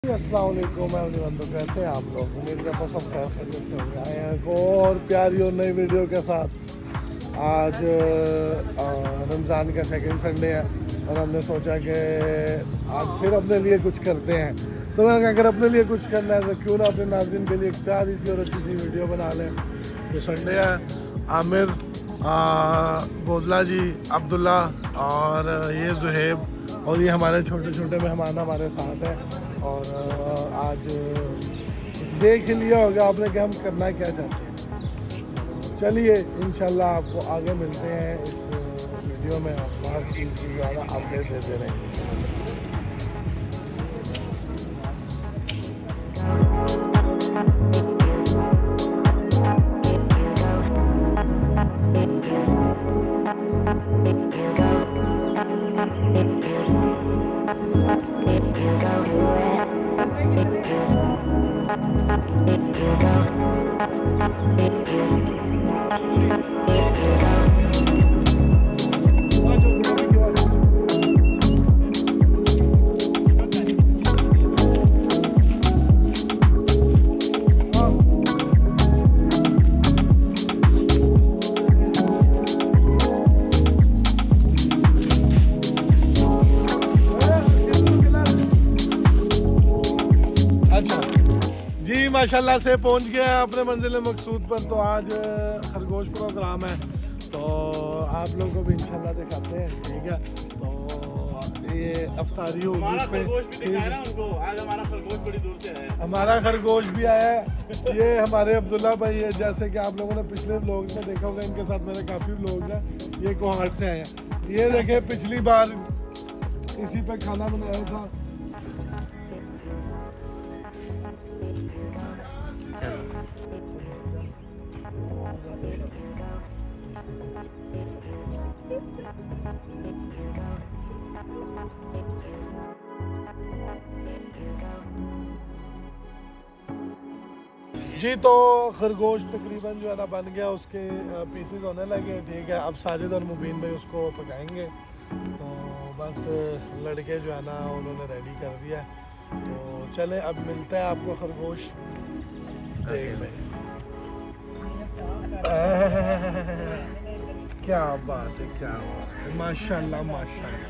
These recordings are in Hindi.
अस्सलाम वालेकुम, मैं बंदो, कैसे हैं आप लोग? उम्मीद करता हूँ सब खैर खैरियत से हो आए हैं एक और प्यारी और नई वीडियो के साथ। आज रमज़ान का सेकंड संडे है और हमने सोचा कि आज फिर अपने लिए कुछ करते हैं। तो मैंने कहा अगर अपने लिए कुछ करना है तो क्यों ना अपने नाज़रीन के लिए एक प्यारी सी और अच्छी सी वीडियो बना लें। तो संडे है, आमिर, बोदला जी, अब्दुल्ला और ये जुहेब और ये हमारे छोटे छोटे मेहमान हमारे साथ हैं। और आज देख लिया होगा आपने कि हम करना क्या चाहते हैं। चलिए इंशाल्लाह आपको आगे मिलते हैं इस वीडियो में, आपको हर चीज़ की ज़्यादा अपडेट देते रहेंगे। माशाल्लाह से पहुंच गए हैं अपने मंजिल मकसूद पर। तो आज खरगोश प्रोग्राम है तो आप लोगों को भी इंशाल्लाह दिखाते हैं, ठीक है। तो ये अफ्तारी होगी, हमारा खरगोश भी दिखाया ना उनको। आज हमारा खरगोश बड़ी दूर से आया है। हमारा खरगोश भी आया है। ये हमारे अब्दुल्ला भाई है, जैसे कि आप लोगों ने पिछले व्लॉग में देखा होगा, इनके साथ मेरे काफ़ी व्लॉग हैं। ये कोहाट से आए हैं। ये देखे पिछली बार इसी पे खाना बनाया था। जी तो खरगोश तकरीबन जो है ना बन गया, उसके पीसेस होने लगे, ठीक है। अब साजिद और मुबीन भाई उसको पकाएंगे। तो बस लड़के जो है ना उन्होंने रेडी कर दिया है। तो चले अब मिलते हैं आपको खरगोश देख में। क्या बात है, क्या बात है, माशाल्लाह माशाल्लाह।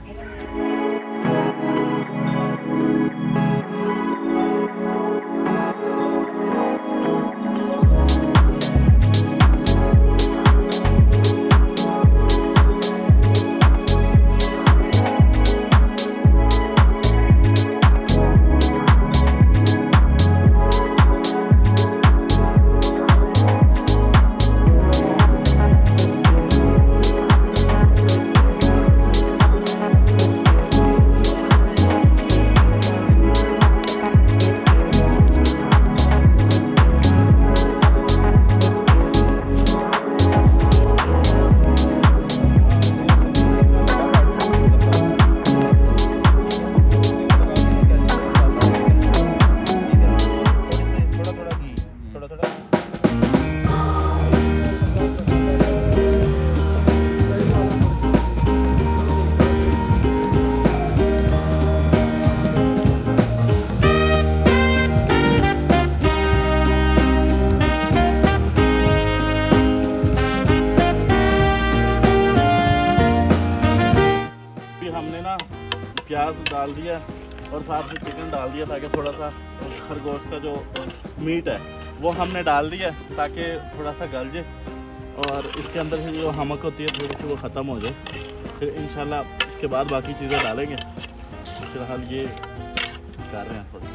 प्याज डाल दिया और साथ में चिकन डाल दिया ताकि थोड़ा सा खरगोश का जो मीट है वो हमने डाल दिया ताकि थोड़ा सा गल जाए और इसके अंदर से जो हमक होती है थोड़ी सी वो ख़त्म हो जाए। फिर इंशाल्लाह इसके बाद बाकी चीज़ें डालेंगे। फिलहाल ये कर रहे हैं थोड़ा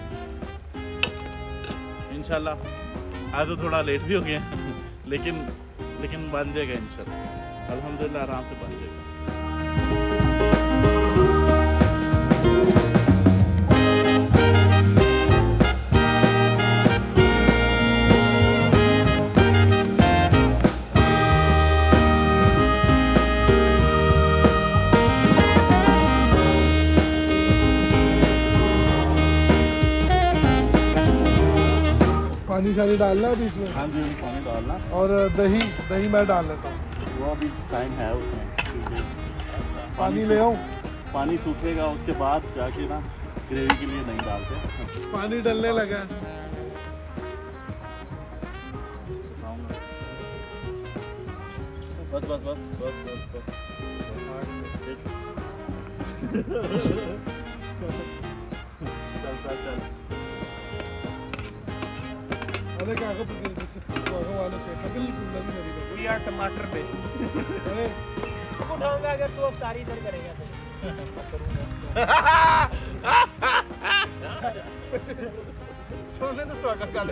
इंशाल्लाह। आज तो थोड़ा लेट भी हो गया लेकिन बन जाएगा इंशाल्लाह। अल्हम्दुलिल्लाह आराम से बन जाएगा। पानी शानी डालना है अभी इसमें? हाँ जी पानी डालना। और दही मैं डाल लेता हूँ। वो अभी टाइम है उसमें। पानी ले आऊँ? पानी सूखेगा उसके बाद जाके ना ग्रेवी के लिए नहीं डालते। पानी डलने लगा। बस बस बस बस बस बस चल चल चल। अरे क्या वाले बिल्कुल नहीं यार टमाटर पे उठाऊंगा अगर तू अफ्तारी इधर करेगा सोने तो स्वागत कर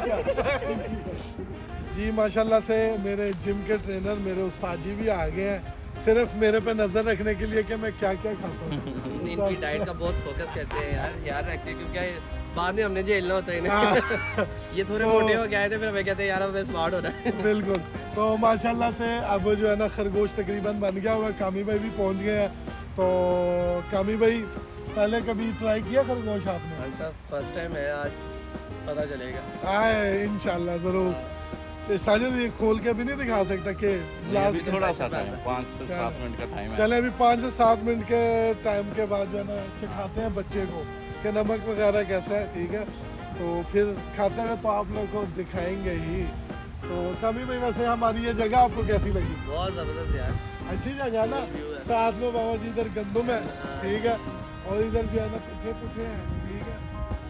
जी। माशाल्लाह से मेरे जिम के ट्रेनर मेरे उस्ताद जी भी आ गए हैं, सिर्फ मेरे पे नजर रखने के लिए कि मैं क्या क्या खाता हूँ। इनकी डाइट का बहुत फोकस करते हैं यार, याद रखते हैं क्योंकि बाद में हमने झेलना होता है इन्हें। ये थोड़े मोटे हो गए थे, फिर हमें कहते हैं यार अब स्मार्ट हो रहा है। बिल्कुल। तो माशाल्लाह से अब जो है ना खरगोश तकरीबन बन गया हुआ। कामी भाई भी पहुंच गए हैं। तो कामी भाई पहले कभी ट्राई किया खरगोश आपने? अच्छा फर्स्ट टाइम है, आज पता चलेगा। आए इंशाल्लाह जरूर। तो साजिद ये खोल के भी नहीं दिखा सकता कि अभी थोड़ा सा टाइम 5 से 7 मिनट का टाइम है। चले अभी 5 से 7 मिनट के टाइम के बाद जो है ना सिखाते हैं बच्चे को कि नमक वगैरह कैसा है। ठीक है, तो फिर खाते हैं तो आप लोग को दिखाएंगे ही। तो कभी भी वैसे हमारी ये जगह आपको कैसी लगी? बहुत ज़बरदस्त यार, अच्छी जगह ना। साथ में बाबा जी इधर गंदुम है, ठीक है, और इधर जो है ना पुठे हैं, ठीक है।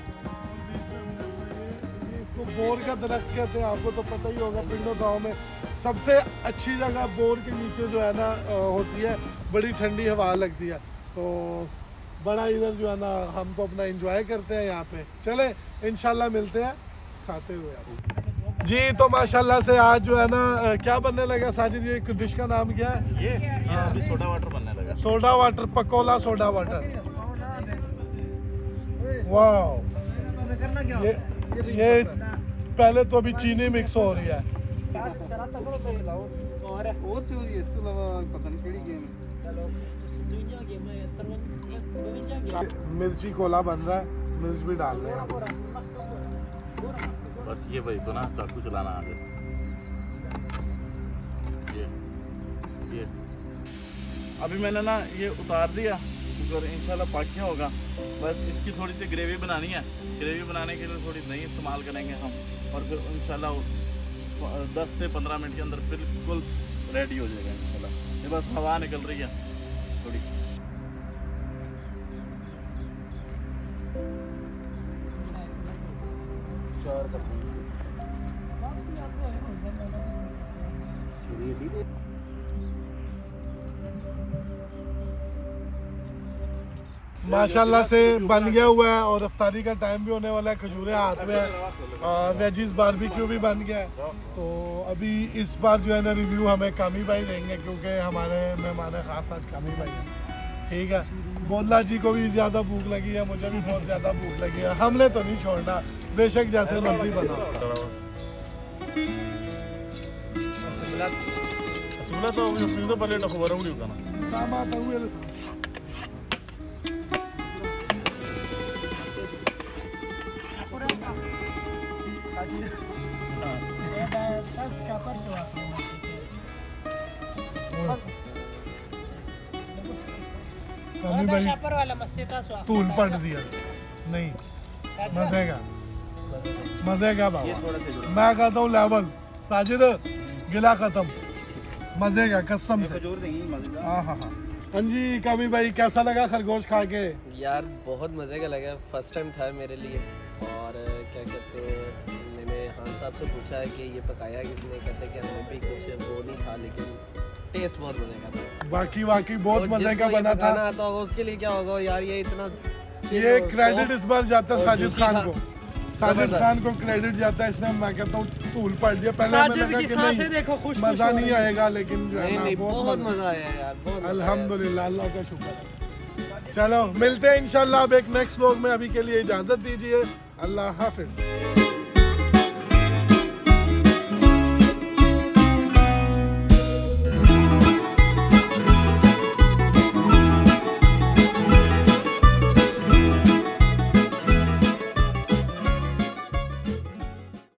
इसको बोर का दरख्त कहते हैं, आपको तो पता ही होगा। पिंडो गांव में सबसे अच्छी जगह बोर के नीचे जो है ना होती है, बड़ी ठंडी हवा लगती है। तो बड़ा इधर जो है ना हम तो अपना एंजॉय करते हैं यहाँ पे। चले इंशाल्लाह मिलते हैं खाते हुए जी। तो माशाल्लाह से आज जो है ना क्या बनने लगा साजिद? ये डिश का नाम क्या है? ये अभी सोडा वाटर बनने लगा। Soda water, Pakola soda water. वाह, ये पहले तो अभी चीनी मिक्स हो रही है। मिर्ची कोला बन रहा है, मिर्च भी डाल रहे हैं। बस ये भाई को ना चाकू चलाना आ जाए। ये अभी मैंने ना ये उतार दिया क्योंकि इंशाल्लाह पक गया होगा। बस इसकी थोड़ी सी ग्रेवी बनानी है। ग्रेवी बनाने के लिए थोड़ी दही इस्तेमाल करेंगे हम, और फिर इंशाल्लाह 10 से 15 मिनट के अंदर बिल्कुल रेडी हो जाएगा इंशाल्लाह। ये बस हवा निकल रही है थोड़ी। माशाल्लाह से बन गया हुआ है और अफ्तारी का टाइम भी होने वाला है। खजूरें हाथ में है, वेजिस बारबेक्यू भी बन गया है। तो अभी इस बार जो है ना रिव्यू हमें कामी भाई देंगे क्योंकि हमारे मेहमान खास आज कामी भाई हैं। ठीक है, बोल्ला जी को भी ज़्यादा भूख लगी है, मुझे भी बहुत ज़्यादा भूख लगी है। हमने तो नहीं छोड़ना, बेशक जैसे मर्जी बना। तो पहले खबर होगा ना काम आता हुए तूल पट दिया नहीं मजे का बाबा। मैं कहता हूँ लेवल साजिद गिला खत्म मजे का कसम से। हाँ हाँ हाँ जी कामी भाई कैसा लगा खरगोश खा के? यार बहुत मज़े का लगा, फर्स्ट टाइम था मेरे लिए। और क्या कहते हैं, मैंने खान साहब से पूछा है कि ये पकाया किसने, कहते कि हमें भी कुछ वो नहीं था, लेकिन टेस्ट बहुत मज़े का था। बाकी बहुत मजे का बना था। आता होगा उसके लिए क्या होगा यार, ये इतना ये क्रेडिट इस बार जाता है साजिद खान को। साजिद खान को क्रेडिट जाता है, इसने मैं कहता हूँ धूल पड़ दिया। पहले मैंने कहा कि नहीं देखो खुश मजा नहीं आएगा, लेकिन जो है ना बहुत मजा आया यार, बहुत अल्हम्दुलिल्लाह, अल्लाह का शुक्र है। चलो मिलते हैं इंशाल्लाह अब एक नेक्स्ट व्लॉग में। अभी के लिए इजाजत दीजिए, अल्लाह हाफिज।